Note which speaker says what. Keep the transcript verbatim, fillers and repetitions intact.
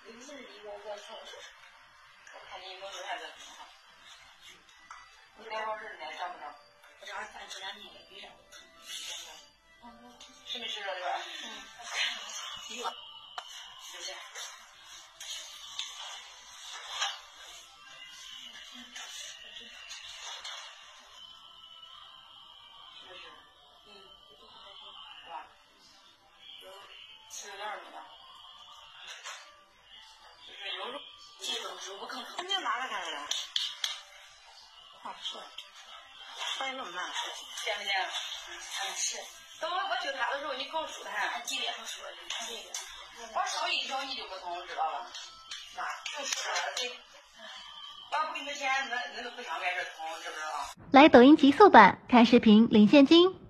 Speaker 1: 你是一个个操作。
Speaker 2: 我看你某时还在挺好。你来好事来找不着？
Speaker 1: 不找，咱这两天也遇上。
Speaker 2: 是没吃着对吧？
Speaker 1: 嗯。
Speaker 2: 有。谢谢。是不是？嗯。是吧？有吃有点儿了。就是有肉，
Speaker 1: 这种肉不更好。
Speaker 2: 你拿来看看。
Speaker 1: 好吃。反应那么慢。
Speaker 2: 甜不甜？
Speaker 1: 嗯，是。
Speaker 2: 等我我去他的时候，你告诉他。
Speaker 1: 几点上说的？这个。
Speaker 2: 我说一条你就不通，知道吧？那就是对。我不给你钱，那那个不想挨着通，知不知道？
Speaker 3: 来抖音极速版看视频领现金。